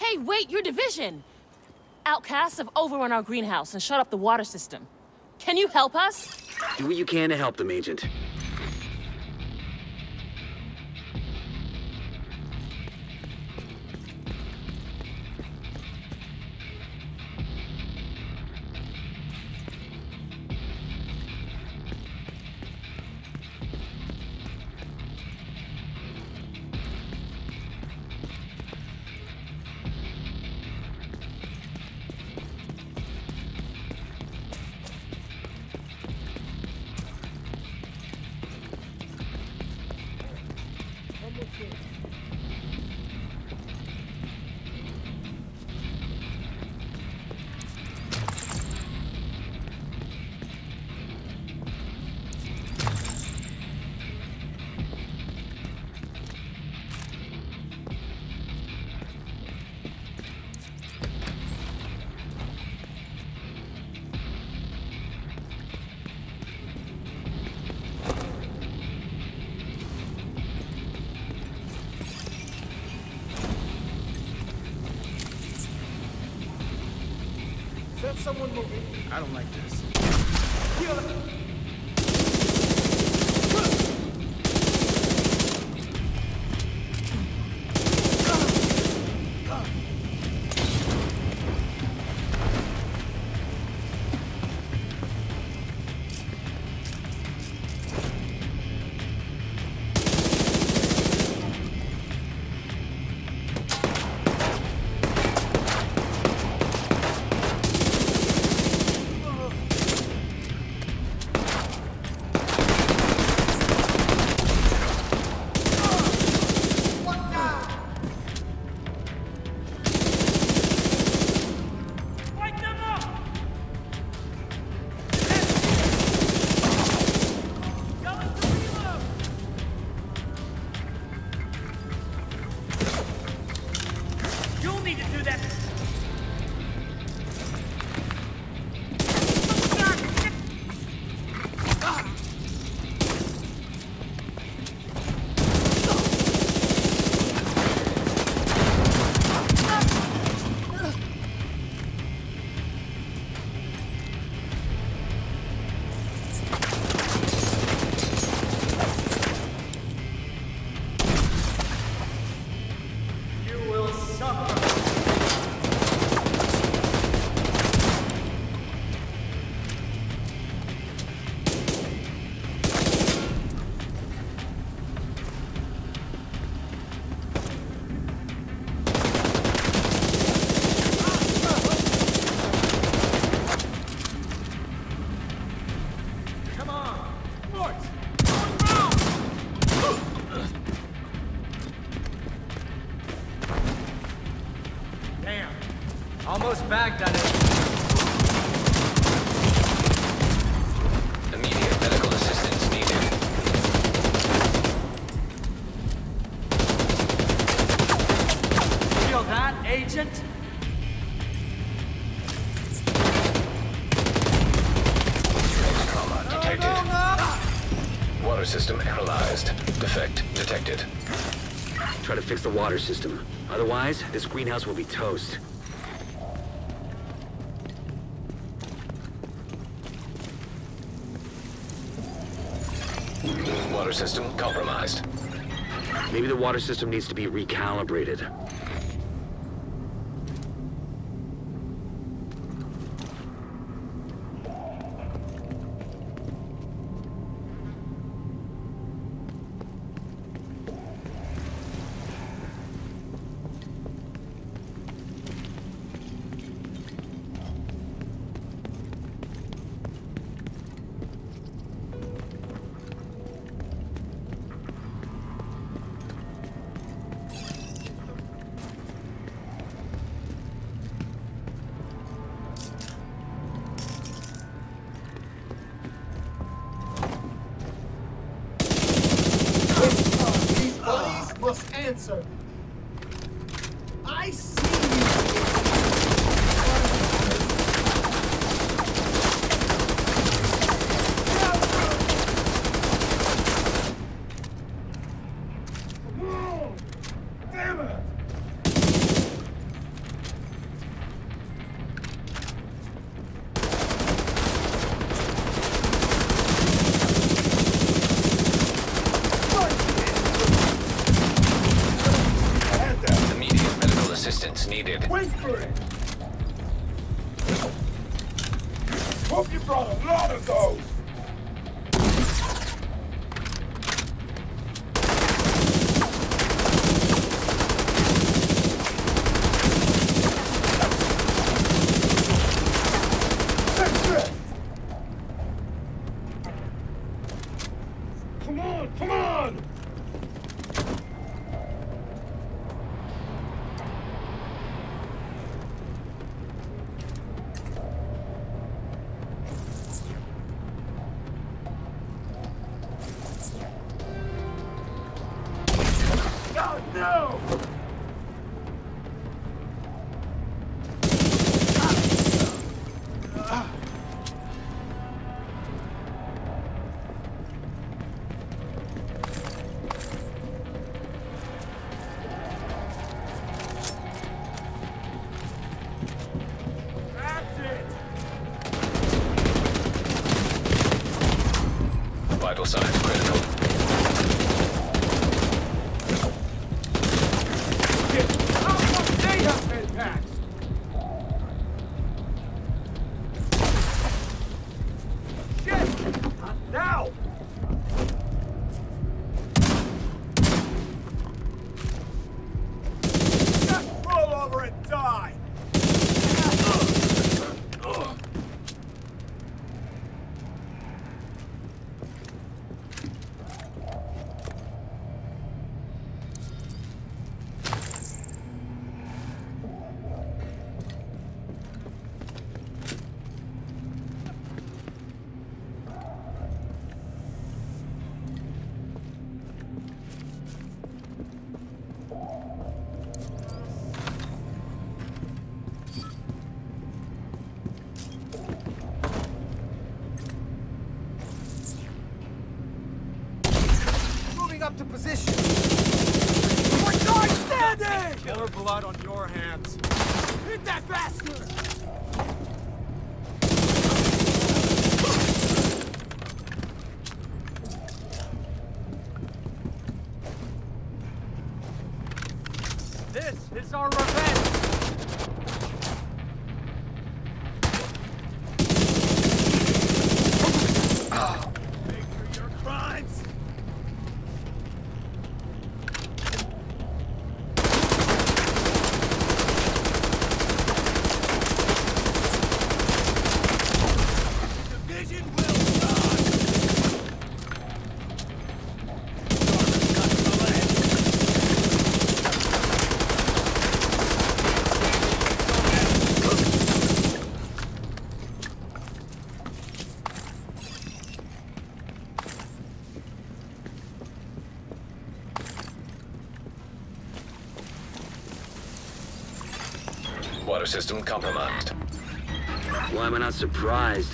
Hey, wait, your division! Outcasts have overrun our greenhouse and shut up the water system. Can you help us? Do what you can to help them, Agent. Someone moving. I don't like this. Almost bagged on it. Immediate medical assistance needed. Feel that, Agent? Next trauma detected. Water system analyzed. Defect detected. Try to fix the water system. Otherwise, this greenhouse will be toast. Water system compromised. Maybe the water system needs to be recalibrated. Must answer. I see you. Damn it! needed. Wait for it! Hope you brought a lot of those! Come on, come on! God, no! That's it! Vital signs critical. How come they have been patched? Shit! Not now! Just roll over and die! Moving up to position. We're not standing! More blood on your hands. Hit that bastard! This is our revenge! Pay for your crimes! Division will die! Water system compromised. Why am I not surprised?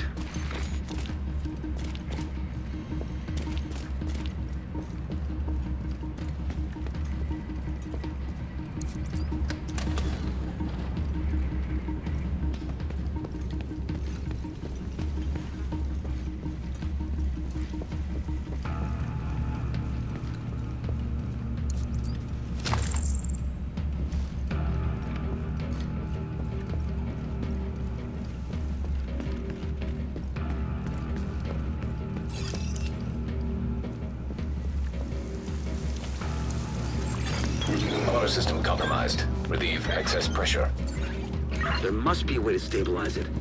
Water system compromised. Relieve excess pressure. There must be a way to stabilize it.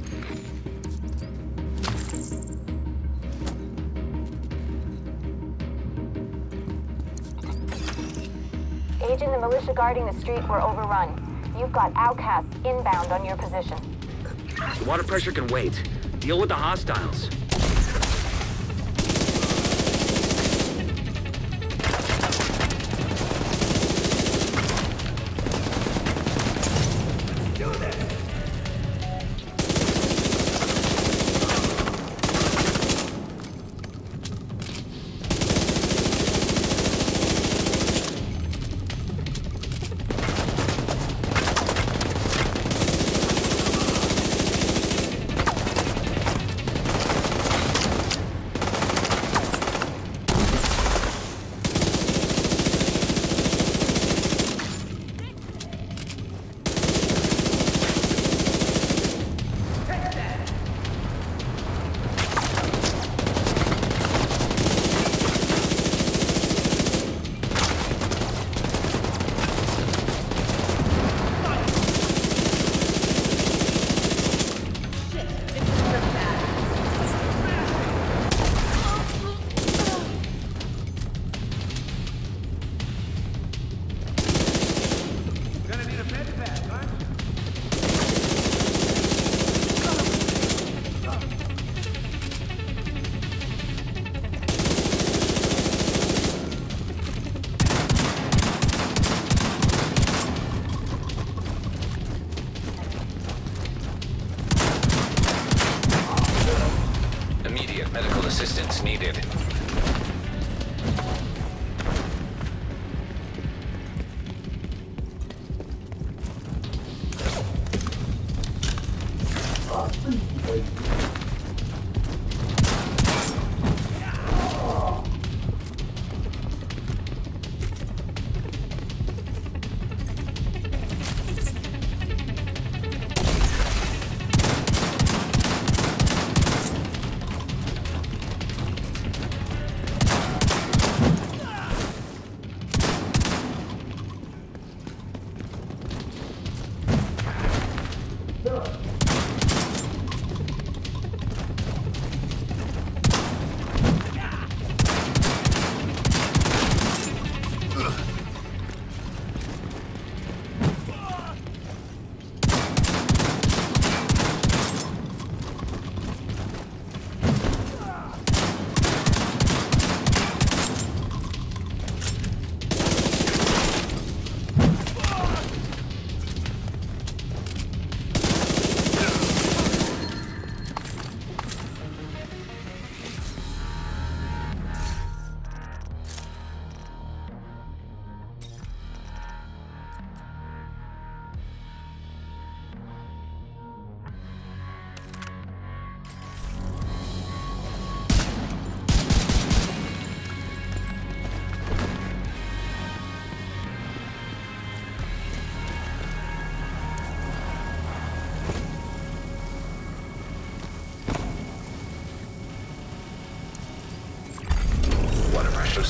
Agent and the militia guarding the street were overrun. You've got outcasts inbound on your position. The water pressure can wait. Deal with the hostiles.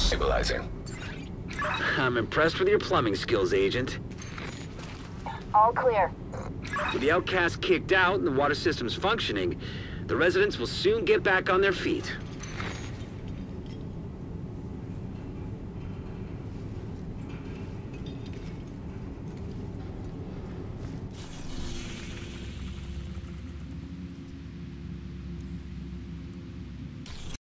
Stabilizing. I'm impressed with your plumbing skills, Agent. All clear. With the outcasts kicked out and the water systems functioning, the residents will soon get back on their feet.